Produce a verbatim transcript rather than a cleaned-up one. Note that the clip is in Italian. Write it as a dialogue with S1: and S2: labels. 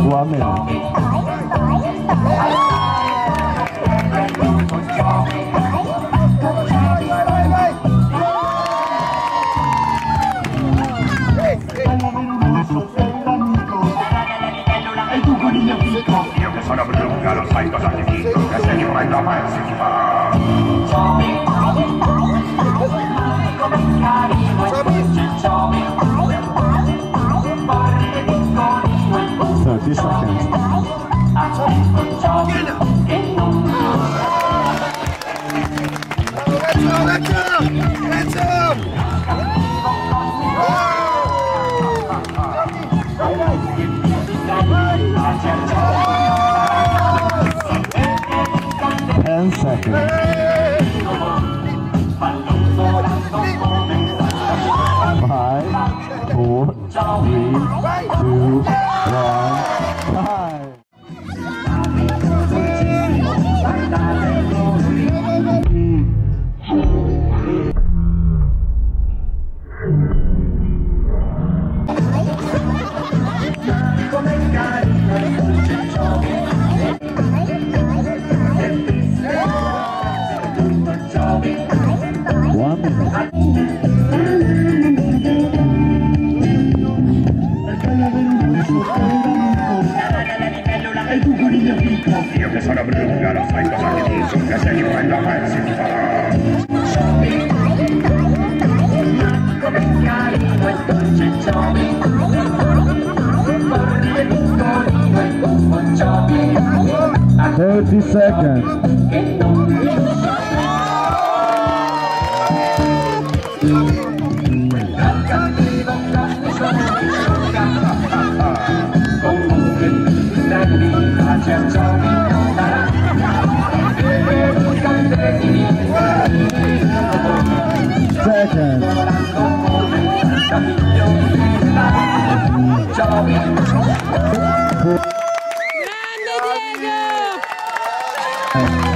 S1: One minute.
S2: Io che sono Brunga lo sai cosa ti dico, che se io mai da mai si ti fa.
S1: thirty seconds.
S3: Let's go! Let's go!
S1: Ten seconds. Five, four, three, two, one, five. One minute.
S2: Io che sono Brunga lo sai cosa ti dico, che se io mai da mai si ti fa.
S1: Thirty seconds. Seconds.
S4: Grande Diego!